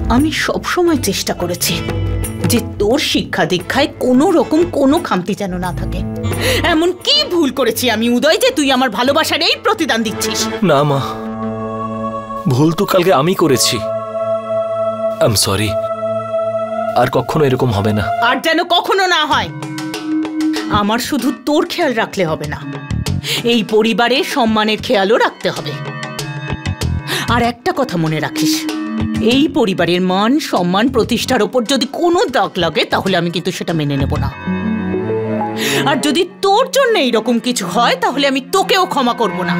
আমি সব সময় চেষ্টা করেছি যে তোর শিক্ষা দীক্ষায় কোনো রকম কোনো খামতি যেন না থাকে। এমন কি ভুল করেছি আমি উদয় যে তুই আমার ভালোবাসার এই প্রতিদান দিচ্ছিস? না মা, ভুল তো কালকে আমি করেছি। I am sorry. আর কখনো এরকম হবে না। আর যেন কখনো না হয়। আমার শুধু তোর খেয়াল রাখলে হবে না, এই পরিবারের সম্মানের খেয়ালও রাখতে হবে। আর একটা কথা মনে রাখিস, এই পরিবারের মান সম্মান প্রতিষ্ঠার ওপর যদি কোনো দাগ লাগে তাহলে আমি কিন্তু সেটা মেনে নেব না। আর যদি তোর জন্য এইরকম কিছু হয় তাহলে আমি তোকেও ক্ষমা করব না।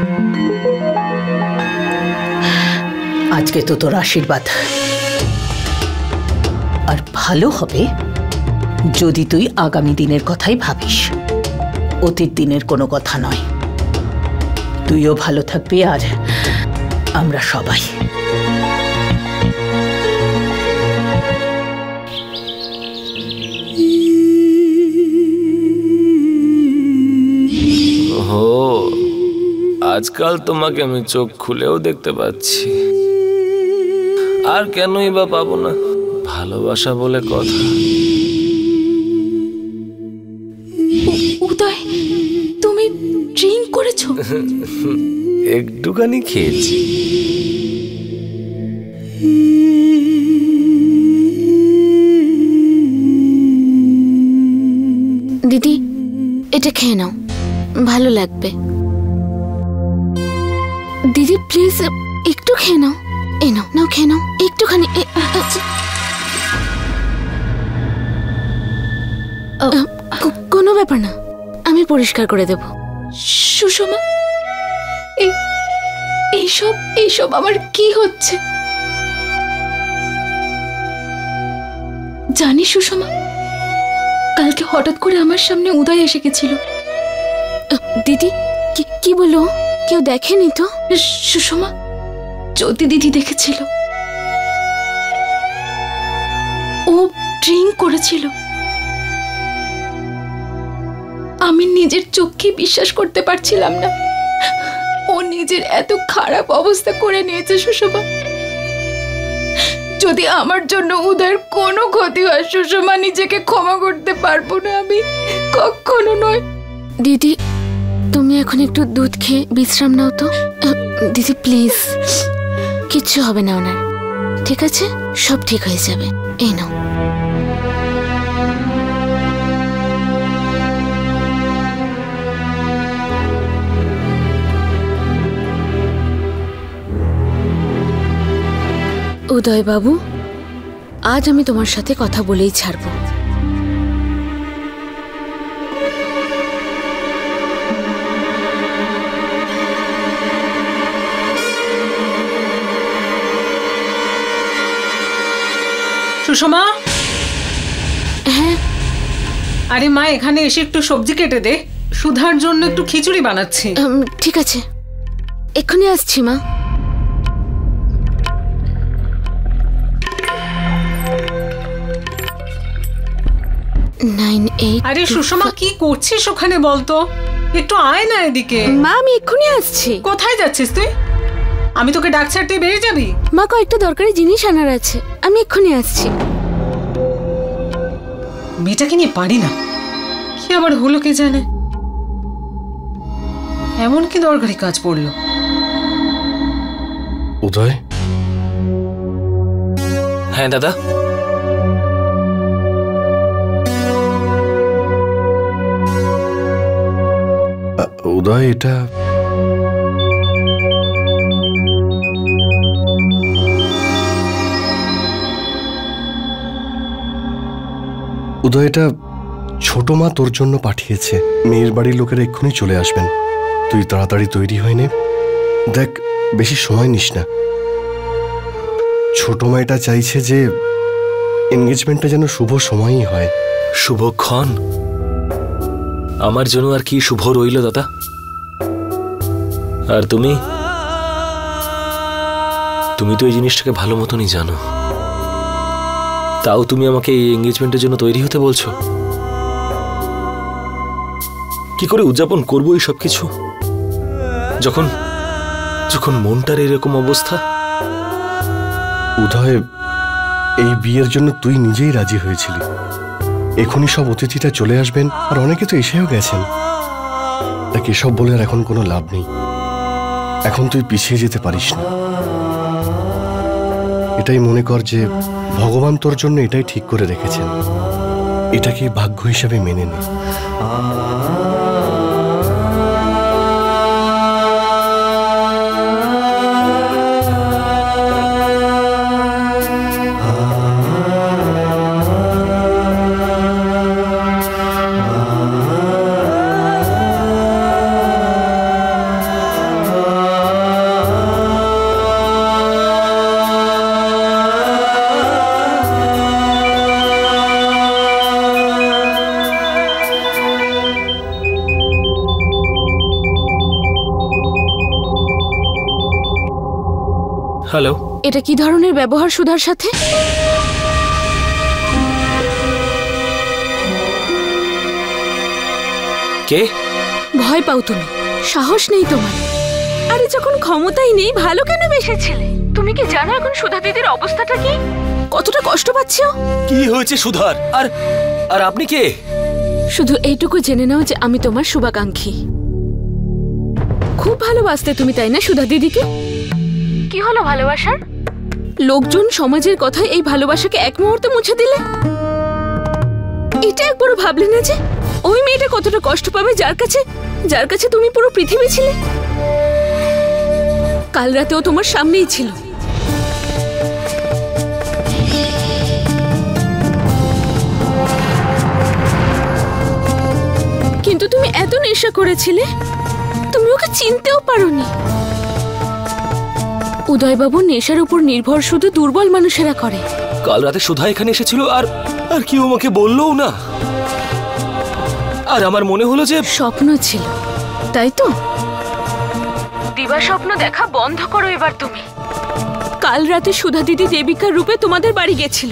আজকে তো তোর আশীর্বাদ। আর ভালো হবে যদি তুই আগামী দিনের কথাই ভাবিস, অতীত দিনের কোনো কথা নয়। তুইও ভালো থাকবি আর আমরা সবাই। ও, আজকাল তোমাকে আমি চোখ খুলেও দেখতে পাচ্ছি। আর কেনই বা পাবো না? ভালোবাসা বলে কথা। উদয়, তুমি ড্রিঙ্ক করেছো? একটুখানি খেয়েছি। দিদি, এটা খেয়ে নাও, ভালো লাগবে। দিদি প্লিজ একটু খেয়ে নাও। এই নাও, নাও খেয়ে নাও একটুখানি। কোনো ব্যাপার না, আমি পরিষ্কার করে দেব। সুষমা, এইসব আমার কি হচ্ছে জানি সুষমা? কালকে হঠাৎ করে আমার সামনে উদয় এসে গেছিল। দিদি কি বললো? কেউ দেখেনি তো? সুষমা, জ্যোতি দিদি দেখেছিল। ও ড্রিঙ্ক করেছিল। আমি নিজের চোখে বিশ্বাস করতে পারছিলাম না। ও নিজের এত খারাপ অবস্থা করে নিয়েছে সুষমা। যদি আমার জন্য উদয়ের কোনো ক্ষতি হয় সুষমা, নিজেকে ক্ষমা করতে পারবো না আমি, কখনো নয়। দিদি, তুমি এখন একটু দুধ খেয়ে বিশ্রাম নাও তো। দিদি প্লিজ, কিচ্ছু হবে না ওনার, ঠিক আছে? সব ঠিক হয়ে যাবে। এই নাও। উদয় বাবু, আজ আমি তোমার সাথে কথা বলেই ছাড়ব। সুষমা? হ্যাঁ? আরে মা, এখানে এসে একটু সবজি কেটে দে, সুধার জন্য একটু খিচুড়ি বানাচ্ছি। ঠিক আছে, এক্ষুনি আসছি মা। আরে সুষমা, কি করছিস ওখানে বলতো? একটু আয় না এদিকে। মা, আমি এক্ষুনি আসছি। কোথায় যাচ্ছিস তুই? আমি তোকে ডাক ছাড়তে বেরিয়ে যাবি? মা, কয়েকটা দরকারি জিনিস আনার আছে, আমি এক্ষুনি আসছি। মেয়েটাকে নিয়ে পারি না, কি আবার হলো কে জানে। এমন কি দরকারি কাজ পড়লো? উদয়? হ্যাঁ দাদা। উদয়, এটা উদয়, এটা ছোট মা তোর জন্য পাঠিয়েছে। মেয়ের বাড়ির লোকেরা এক্ষুনি চলে আসবেন। তুই তাড়াতাড়ি তৈরি হয়ে নে। দেখ, বেশি সময় নিস না। ছোট মা এটা চাইছে যে এনগেজমেন্টটা যেন শুভ সময়ই হয়। শুভক্ষণ? আমার জন্য আর কি শুভ রইল দাদা? আর তুমি তো এই জিনিসটাকে ভালো মতনই জানো। তাও তুমি আমাকে এই এনগেজমেন্টের জন্য তৈরি হতে বলছো? কি করে উদযাপন করবো এই সব কিছু, যখন যখন মনটার এরকম অবস্থা? উদয়, এই বিয়ের জন্য তুই নিজেই রাজি হয়েছিলি। এখনই সব অতিথিটা চলে আসবেন, আর অনেকে তো এসেও গেছেন। তাকে এসব বলে আর এখন কোনো লাভ নেই। এখন তুই পিছিয়ে যেতে পারিস না। এটাই মনে কর যে ভগবান তোর জন্য এটাই ঠিক করে রেখেছেন। এটাকে ভাগ্য হিসাবে মেনে নে। হ্যালো, এটা কি ধরনের ব্যবহার সুধার সাথে? কে? ভয় পাও তুমি, সাহস নেই তোমার। আরে যখন ক্ষমতাই নেই ভালো কেন বেসেছিলে? তুমি কি জানো এখন সুধা দিদির অবস্থাটা কি? কতটা কষ্ট পাচ্ছো? কি হয়েছে সুধার? আর আর আপনি কে? শুধু এইটুকু জেনে নাও যে আমি তোমার শুভাকাঙ্ক্ষী। খুব ভালোবাসতে তুমি, তাই না সুধা দিদিকে? কি হলো ভালোবাসার? লোকজন সমাজের কথায় এই ভালোবাসাকে এক মুহূর্তে মুছে দিলে। এটা একবারও ভাবলে না যে ওই মেয়েটা কতটা কষ্ট পাবে যার কাছে তুমি পুরো পৃথিবী ছিলে? কাল রাতেও তোমার সামনেই ছিল। কিন্তু তুমি এত নেশা করেছিলে, তুমি ওকে চিনতেও পারোনি। উদয়বাবু, নেশার উপর নির্ভর শুধু দুর্বল মানুষেরা করে। কাল রাতে সুধা এখানে এসেছিল, আর আর কেউ আমাকে বললো না। আর আমার মনে হলো যে স্বপ্ন ছিল, তাই তো? দিবা স্বপ্ন দেখা বন্ধ করো এবার তুমি। কাল রাতে সুধা দিদি দেবিকার রূপে তোমাদের বাড়ি গেছিল,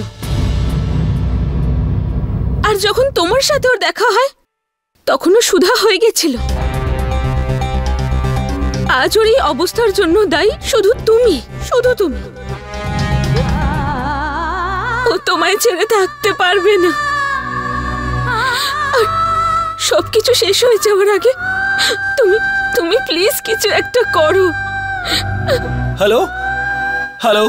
আর যখন তোমার সাথে ওর দেখা হয় তখনও সুধা হয়ে গেছিল। আজ ওর এই অবস্থার জন্য দায়ী শুধু তুমি। ও তোমায় ছেড়ে থাকতে পারবে না। আর সবকিছু শেষ হয়ে যাওয়ার আগে তুমি প্লিজ কিছু একটা করো। হ্যালো হ্যালো,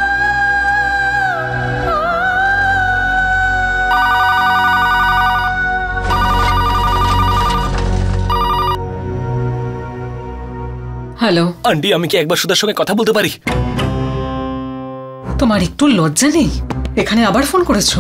হ্যালো আন্টি, আমি কি একবার সুধার সঙ্গে কথা বলতে পারি? তোমার একটু লজ্জা নেই? এখানে আবার ফোন করেছো?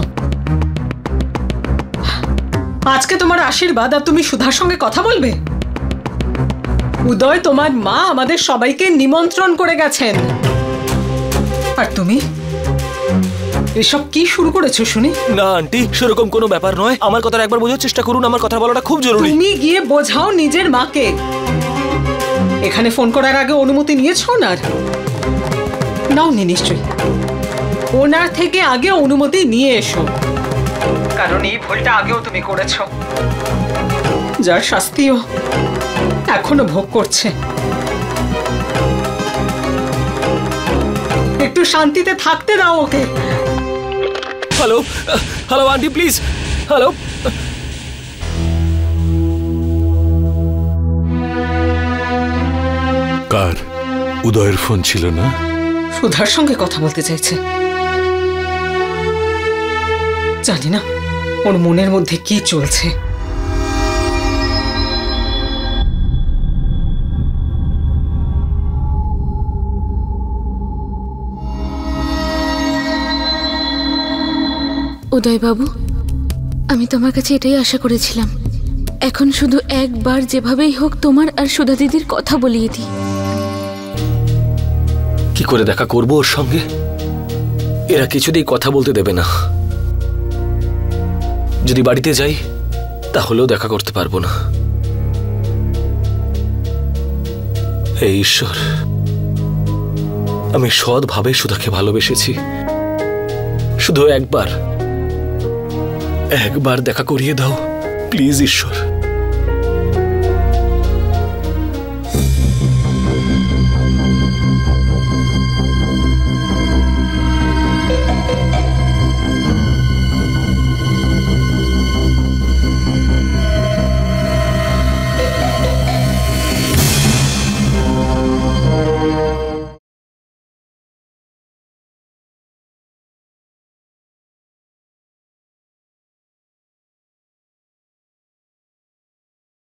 আজকে তোমার আশীর্বাদ আর তুমি সুধার সঙ্গে কথা বলবে? উদয়, তোমার মা আমাদের সবাইকে নিমন্ত্রণ করে গেছেন, আর তুমি এসব কি শুরু করেছো শুনি? না আন্টি, সেরকম কোনো ব্যাপার নয়। আমার কথা একবার বোঝার চেষ্টা করুন। আমার কথা বলাটা খুব জরুরি। তুমি গিয়ে বোঝাও নিজের মাকে। এখানে ফোন করার আগে অনুমতি নিয়েছো ওনার? নাওনি নিশ্চয়ই। ওনার থেকে আগে অনুমতি নিয়ে এসো, কারণ এই ভুলটা আগেও তুমি করেছো, যার শাস্তিও এখনো ভোগ করছে। একটু শান্তিতে থাকতে দাও ওকে। Hello hello aunty, please. Hello, কার? উদয়ের ফোন ছিল না? সুধার সঙ্গে কথা বলতে চাইছে। জানি না ওর মনের মধ্যে কি চলছে। উদয়বাবু, আমি তোমার কাছে এটাই আশা করেছিলাম। এখন শুধু একবার যেভাবেই হোক তোমার আর সুধা দিদির কথা বলিয়ে দিই। কি করে দেখা করবো ওর সঙ্গে? এরা কিছুতেই কথা বলতে দেবে না। যদি বাড়িতে যাই তাহলেও দেখা করতে পারবো না। হে ঈশ্বর, আমি সৎভাবে সুধাকে ভালোবেসেছি। শুধু একবার দেখা করিয়ে দাও প্লিজ ঈশ্বর।